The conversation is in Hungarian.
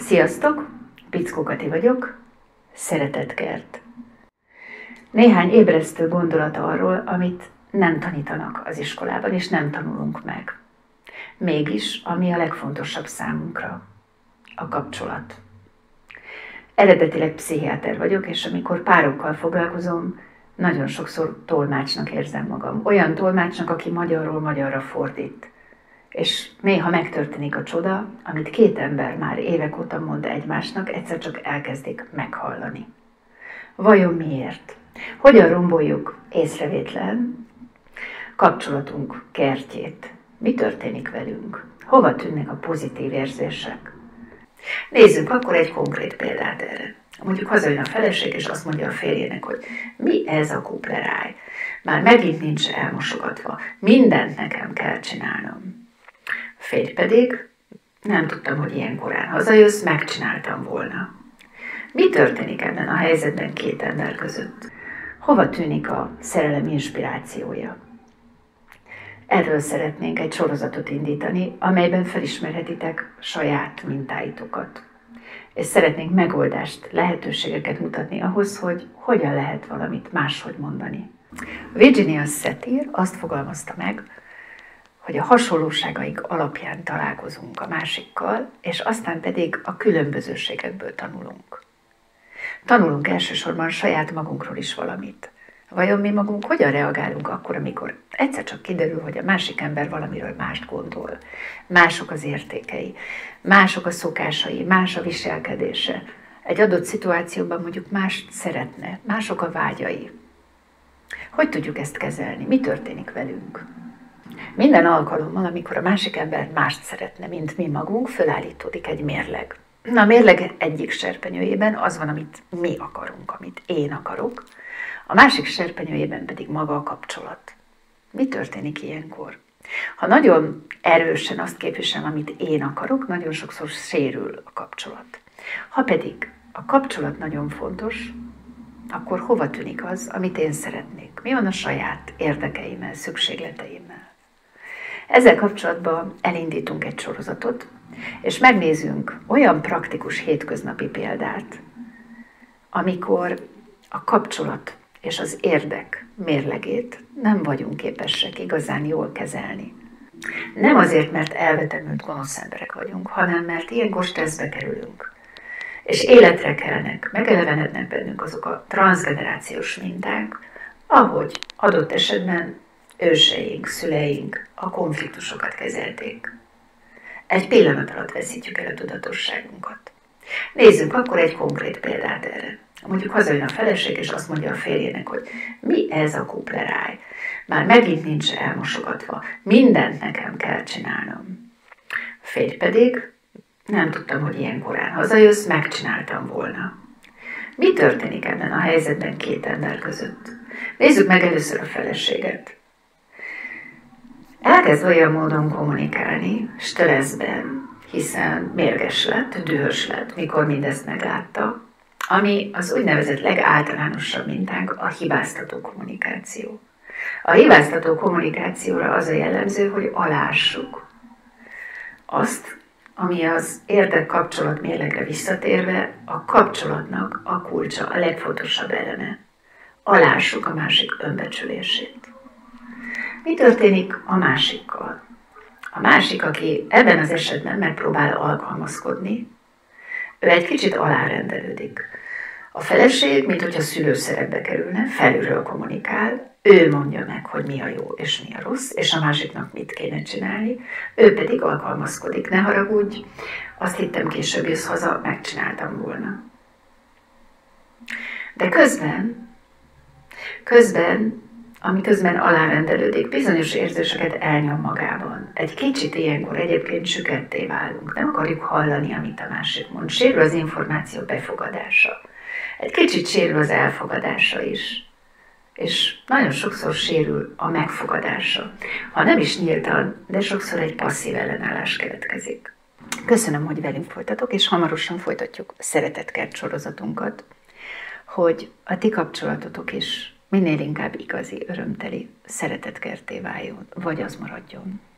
Sziasztok! Pickó Kati vagyok, Szeretetkert. Néhány ébresztő gondolat arról, amit nem tanítanak az iskolában, és nem tanulunk meg. Mégis, ami a legfontosabb számunkra, a kapcsolat. Eredetileg pszichiáter vagyok, és amikor párokkal foglalkozom, nagyon sokszor tolmácsnak érzem magam. Olyan tolmácsnak, aki magyarról magyarra fordít. És néha megtörténik a csoda, amit két ember már évek óta mond egymásnak, egyszer csak elkezdik meghallani. Vajon miért? Hogyan romboljuk észrevétlen kapcsolatunk kertjét? Mi történik velünk? Hova tűnnek a pozitív érzések? Nézzük akkor egy konkrét példát erre. Mondjuk hazajön a feleség, és azt mondja a férjének, hogy mi ez a kupleráj? Már megint nincs elmosogatva, mindent nekem kell csinálnom. A férj pedig, nem tudtam, hogy ilyen korán hazajössz, megcsináltam volna. Mi történik ebben a helyzetben két ember között? Hova tűnik a szerelem inspirációja? Erről szeretnénk egy sorozatot indítani, amelyben felismerhetitek saját mintáitokat. És szeretnénk megoldást, lehetőségeket mutatni ahhoz, hogy hogyan lehet valamit máshogy mondani. Virginia Satir azt fogalmazta meg, hogy a hasonlóságaink alapján találkozunk a másikkal, és aztán pedig a különbözőségekből tanulunk. Tanulunk elsősorban saját magunkról is valamit. Vajon mi magunk hogyan reagálunk akkor, amikor egyszer csak kiderül, hogy a másik ember valamiről mást gondol. Mások az értékei, mások a szokásai, más a viselkedése. Egy adott szituációban mondjuk mást szeretne, mások a vágyai. Hogy tudjuk ezt kezelni? Mi történik velünk? Minden alkalommal, amikor a másik ember mást szeretne, mint mi magunk, fölállítódik egy mérleg. Na, a mérleg egyik serpenyőjében az van, amit mi akarunk, amit én akarok, a másik serpenyőjében pedig maga a kapcsolat. Mi történik ilyenkor? Ha nagyon erősen azt képviselem, amit én akarok, nagyon sokszor sérül a kapcsolat. Ha pedig a kapcsolat nagyon fontos, akkor hova tűnik az, amit én szeretnék? Mi van a saját érdekeimmel, szükségleteimmel? Ezzel kapcsolatban elindítunk egy sorozatot, és megnézzünk olyan praktikus hétköznapi példát, amikor a kapcsolat és az érdek mérlegét nem vagyunk képesek igazán jól kezelni. Nem azért, mert elvetemült gonosz emberek vagyunk, hanem mert ilyenkor stresszbe kerülünk. És életre kelnek, megelevenednek bennünk azok a transzgenerációs minták, ahogy adott esetben őseink, szüleink a konfliktusokat kezelték. Egy pillanat alatt veszítjük el a tudatosságunkat. Nézzük akkor egy konkrét példát erre. Mondjuk hazajön a feleség, és azt mondja a férjének, hogy mi ez a kupleráj? Már megint nincs elmosogatva, mindent nekem kell csinálnom. A férj pedig, nem tudtam, hogy ilyen korán hazajössz, megcsináltam volna. Mi történik ebben a helyzetben két ember között? Nézzük meg először a feleséget. Elkezd olyan módon kommunikálni, stresszben, hiszen mérges lett, dühös lett, mikor mindezt meglátta, ami az úgynevezett legáltalánosabb mintánk, a hibáztató kommunikáció. A hibáztató kommunikációra az a jellemző, hogy alássuk azt, ami az érdek-kapcsolat mérlegre visszatérve a kapcsolatnak a kulcsa, a legfontosabb eleme. Alássuk a másik önbecsülését. Mi történik a másikkal? A másik, aki ebben az esetben megpróbál alkalmazkodni, ő egy kicsit alárendelődik. A feleség, mint hogyha szülőszerepbe kerülne, felülről kommunikál, ő mondja meg, hogy mi a jó és mi a rossz, és a másiknak mit kéne csinálni, ő pedig alkalmazkodik. Ne haragudj, azt hittem később jössz haza, megcsináltam volna. De közben alárendelődik, bizonyos érzéseket elnyom magában. Egy kicsit ilyenkor egyébként süketté válunk. Nem akarjuk hallani, amit a másik mond. Sérül az információ befogadása. Egy kicsit sérül az elfogadása is. És nagyon sokszor sérül a megfogadása. Ha nem is nyíltan, de sokszor egy passzív ellenállás keletkezik. Köszönöm, hogy velünk folytatok, és hamarosan folytatjuk a Szeretetkert sorozatunkat, hogy a ti kapcsolatotok is minél inkább igazi, örömteli szeretetkertté váljon, vagy az maradjon.